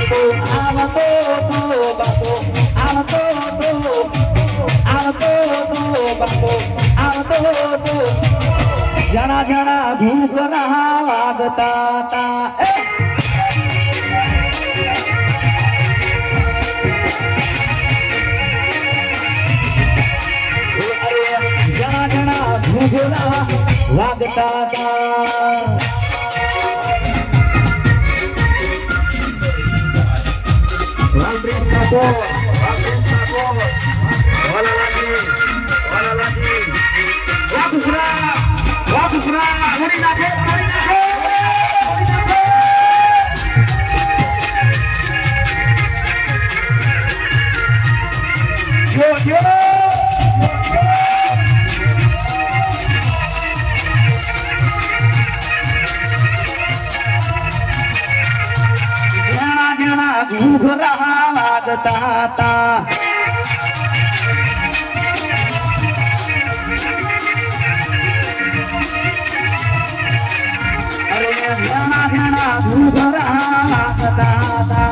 जणा जणा घूघरा वागता ता जणा जणा घूघरा वागता ता घूघरा वागता ता अरे घना घना घूघरा वागता ता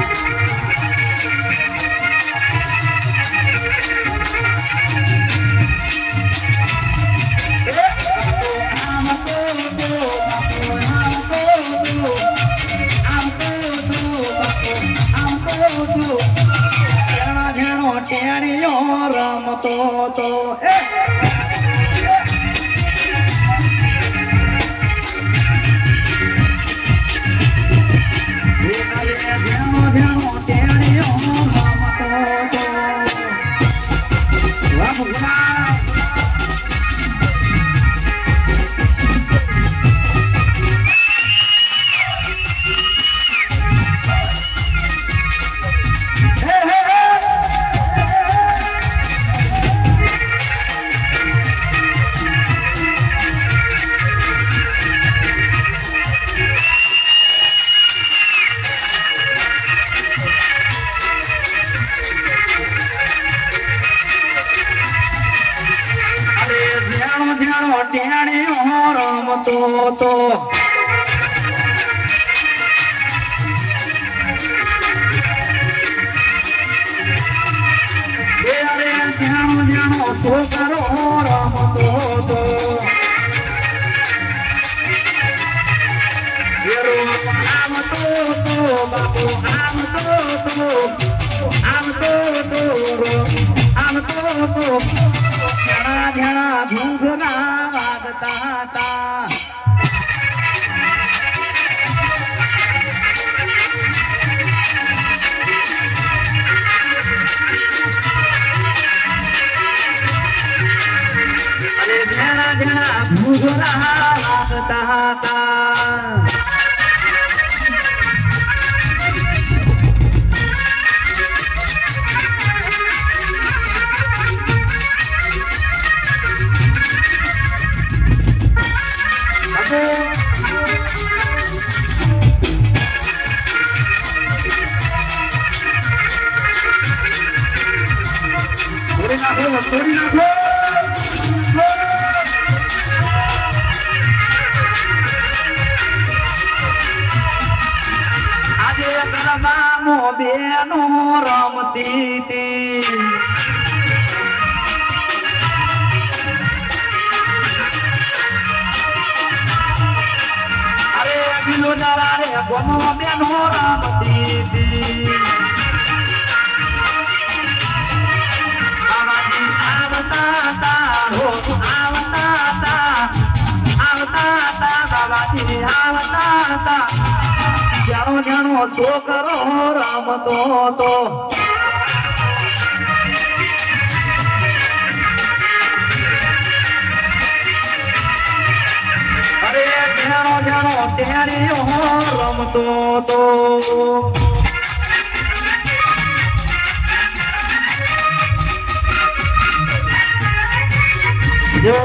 रमतो तो घूघरा वागता ता अरे घना घना घूघरा वागता ता આજે ગરબામો બેનો રમતી તી અરે અગિલો જરા રે ગોમો બેનો રમતી તી જાણો જાણો છોકરો રમતો તો અરે જાણો જાણો ત્યારે રમતો તો જો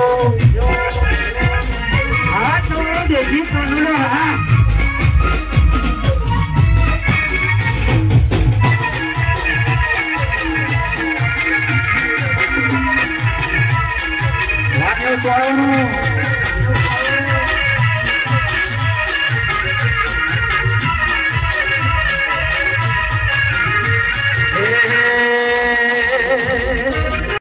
હા તો દેખી સુનો હા Wow.